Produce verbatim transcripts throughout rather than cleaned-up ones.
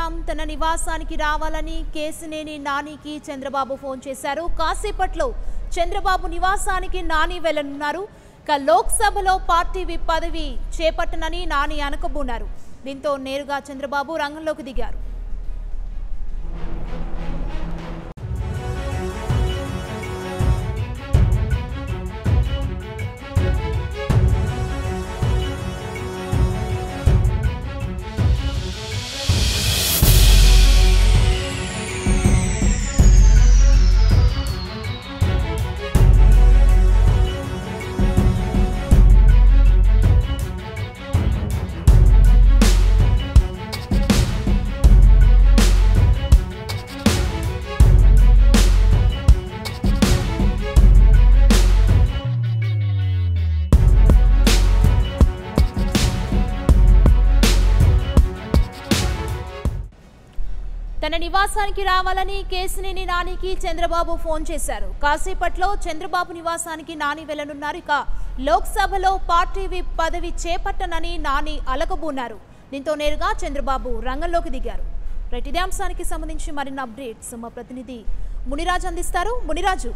చూస్తున్నాం. తన నివాసానికి రావాలని కేసినేని నానికి చంద్రబాబు ఫోన్ చేశారు. కాసేపట్లో చంద్రబాబు నివాసానికి నాని వెళ్లనున్నారు. ఇక లోక్సభలో పార్టీ విప్ పదవి చేపట్టనని నాని అనకబూనారు. దీంతో నేరుగా చంద్రబాబు రంగంలోకి దిగారు. తన నివాసానికి రావాలని కేసినేని నానికి చంద్రబాబు ఫోన్ చేశారు. కాసేపట్లో చంద్రబాబు నివాసానికి నాని వెళ్లనున్నారు. ఇక లోక్సభలో పార్టీ విప్ పదవి చేపట్టనని నాని అలకబూనారు. దీంతో నేరుగా చంద్రబాబు రంగంలోకి దిగారు. రైట్, ఇదే అంశానికి సంబంధించి మరిన్ని అప్డేట్స్ మా ప్రతినిధి మునిరాజు అందిస్తారు. మునిరాజు,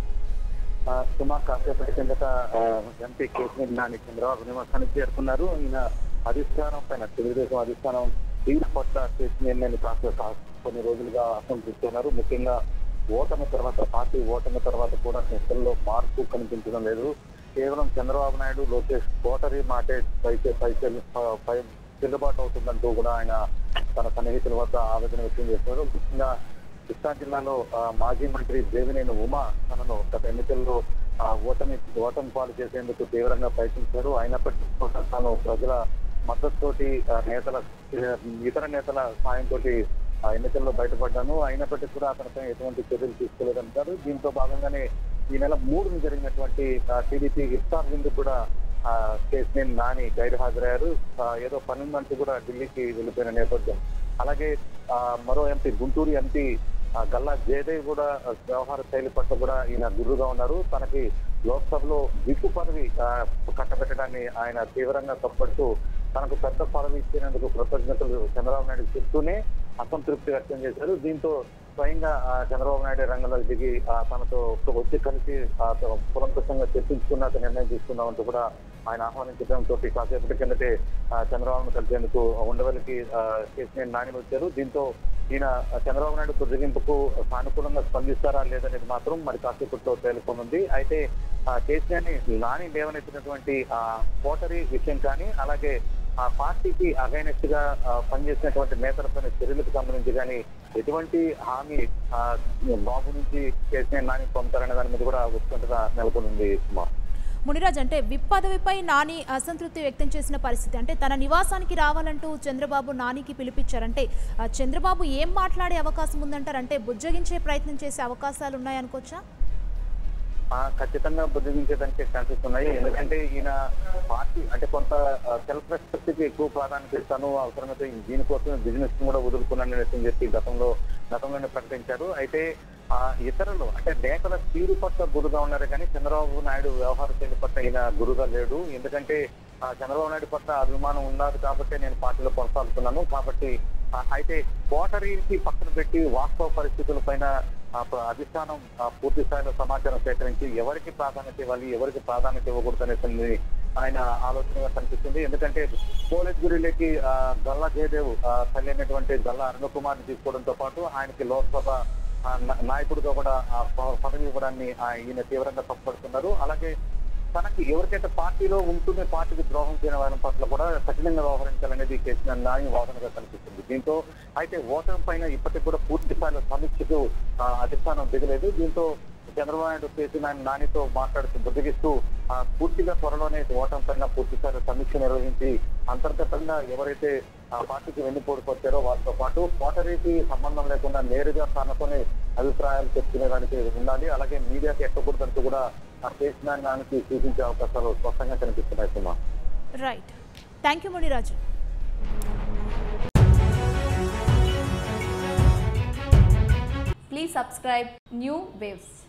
సుమా కాసేపటి కిందట ఎంపీ కేసినేని నాని చంద్రబాబు నివాసానికి చేరుకున్నారు. ఈయన అధిష్టానం పైన తెలుగుదేశం అధిష్టానం తీవ్ర పట్ల కేసినేని కాస్త కొన్ని రోజులుగా అసంతృప్తున్నారు. ముఖ్యంగా ఓటమి తర్వాత పార్టీ ఓటమి తర్వాత కూడా నేతల్లో మార్పు కనిపించడం లేదు. కేవలం చంద్రబాబు నాయుడు లోకేష్ కోటరీ మాటే పైసే పైసే పై చెల్లుబాటు అవుతుందంటూ కూడా ఆయన తన సన్నిహితుల వద్ద ఆవేదన వ్యక్తం చేస్తున్నారు. ముఖ్యంగా కృష్ణా జిల్లాలో మాజీ మంత్రి దేవినేని ఉమా తనను గత ఎన్నికల్లో ఓటమి ఓటమి పాలు చేసేందుకు తీవ్రంగా ప్రయత్నించారు. అయినప్పటికీ తాను ప్రజల మద్దతుతోటి నేతల ఇతర నేతల సాయంతో ఎన్నికల్లో బయటపడ్డాను. అయినప్పటికీ కూడా అతనిపై ఎటువంటి చర్యలు తీసుకోలేదంటారు. దీంతో భాగంగానే ఈ నెల మూడున జరిగినటువంటి టీడీపీ ఇఫ్తార్ విందు కూడా కేసినేని నాని గైరు హాజరయ్యారు. ఏదో పన్నెండు కూడా ఢిల్లీకి వెళ్ళిపోయిన నేపథ్యం. అలాగే మరో ఎంపీ గుంటూరు ఎంపీ గల్లా జయదేవ్ కూడా వ్యవహార శైలి పట్ల కూడా ఈయన గుర్రుగా ఉన్నారు. తనకి లోక్సభలో విప్పు పదవి కట్టబెట్టడాన్ని ఆయన తీవ్రంగా తప్పడుతూ తనకు పెద్ద పదవి ఇచ్చినందుకు కృతజ్ఞతలు చంద్రబాబు నాయుడు చెప్తూనే అసంతృప్తి వ్యక్తం చేశారు. దీంతో స్వయంగా చంద్రబాబు నాయుడు రంగంలోకి దిగి తనతో వచ్చి కలిసి పురంకృతంగా చర్చించుకున్నాక నిర్ణయం తీసుకున్నామంటూ కూడా ఆయన ఆహ్వానించడంతో కాసేపటి కిందటే చంద్రబాబును కలిసేందుకు ఉండవల్లికి కేసినేని నాని వచ్చారు. దీంతో ఈయన చంద్రబాబు నాయుడు బుజ్జగింపుకు సానుకూలంగా స్పందిస్తారా లేదనేది మాత్రం మరి కాసేపట్లో తేలుకోనుంది. అయితే కేసినేని నాని లేవనెత్తినటువంటి ఆ కోటరీ విషయం కానీ అలాగే ఆ పార్టీకి అగైనెస్ట్ గా పనిచేసినటువంటి నేతలపైన చర్యలకు సంబంధించి కానీ ఎటువంటి హామీ బాబు నుంచి కేసినేని నాని పొందుతారనే దాని మీద కూడా ఉత్కంఠగా నెలకొనుంది. మునిరాజ్, అంటే విప్ పదవిపై నాని అసంతృప్తి వ్యక్తం చేసిన పరిస్థితి, అంటే తన నివాసానికి రావాలంటూ చంద్రబాబు నానికి పిలిపించారంటే చంద్రబాబు ఏం మాట్లాడే అవకాశం ఉందంటారు? అంటే బుజ్జగించే ప్రయత్నం చేసే అవకాశాలు ఉన్నాయనుకోవచ్చా? ఖచ్చితంగా బుద్ధించేదానికి ఛాన్సెస్ ఉన్నాయి. ఎందుకంటే ఈయన పార్టీ అంటే కొంత సెల్ఫ్ రెస్పెక్ట్ కి ఎక్కువ ప్రాధాన్యత ఇస్తాను, అవసరమైతే దీనికోసం బిజినెస్ కూడా వదులుకున్నాను అని చెప్పి గతంలో గతంలోనే ప్రకటించారు. అయితే ఆ ఇతరులు అంటే నేతల తీరు పట్ల గురుగా ఉన్నారు కానీ చంద్రబాబు నాయుడు వ్యవహార శైలి పట్ల ఈయన గురుగా లేడు. ఎందుకంటే చంద్రబాబు నాయుడు పట్ల అభిమానం ఉన్నారు కాబట్టి నేను పార్టీలో కొనసాగుతున్నాను కాబట్టి. అయితే కోటరీకి పక్కన పెట్టి వాస్తవ పరిస్థితుల పైన అధిష్టానం పూర్తి స్థాయిలో సమాచారం సేకరించి ఎవరికి ప్రాధాన్యత ఇవ్వాలి ఎవరికి ప్రాధాన్యత ఇవ్వకూడదు అనేది ఆయన ఆలోచనగా కనిపిస్తుంది. ఎందుకంటే పోలీస్ గురిలోకి గల్లా జయదేవ్ తల్లినటువంటి గల్లా అరుణ కుమార్ని తీసుకోవడంతో పాటు ఆయనకి లోక్సభ నాయకుడిగా కూడా పదవి ఇవ్వడాన్ని ఈయన తీవ్రంగా తప్పుపడుతున్నారు. అలాగే తనకి ఎవరికైతే పార్టీలో ఉంటూనే పార్టీకి ద్రోహం చేయని వారి పట్ల కూడా కఠినంగా వ్యవహరించాలనేది కేసినేని నాని వాదనగా కనిపిస్తుంది. దీంతో అయితే ఓటమి పైన ఇప్పటికి కూడా పూర్తి స్థాయిలో సమీక్షకు అధిష్టానం దిగలేదు. దీంతో చంద్రబాబు నాయుడు కేసినేని నానితో మాట్లాడుతూ బుద్ధిగిస్తూ పూర్తిగా త్వరలోనే ఓటమి పైన పూర్తి స్థాయిలో సమీక్ష నిర్వహించి అంతర్గతంగా ఎవరైతే ఆ పార్టీకి వెన్నుపోటుకొచ్చారో వారితో పాటు కోటరీకి సంబంధం లేకుండా నేరుగా తనతోనే అభిప్రాయాలు చెప్పుకునేదానికి ఉండాలి. అలాగే మీడియాకి ఎక్కకూడదంటూ కూడా ఆ కేసినేని నానికి సూచించే అవకాశాలు స్పష్టంగా కనిపిస్తున్నాయి. Suma, right, thank you Muniraju. Please subscribe New Waves.